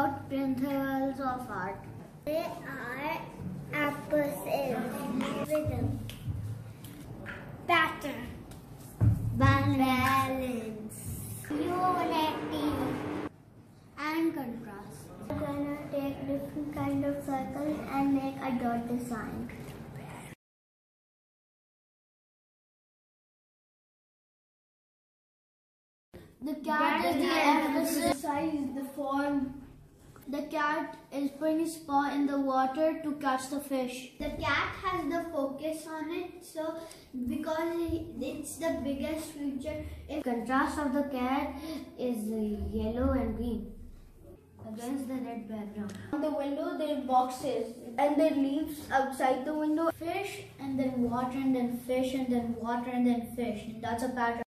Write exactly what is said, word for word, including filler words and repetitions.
about principles of art. They are appreciation, rhythm, pattern, balance, unity, and contrast. I'm gonna take different kind of circles and make a dot design. The cat is the emphasis, the form. The cat is putting his paw in the water to catch the fish. The cat has the focus on it, so because it's the biggest feature. The contrast of the cat is yellow and green against the red background. On the window there are boxes and there are leaves outside the window. Fish and then water and then fish and then water and then fish. That's a pattern.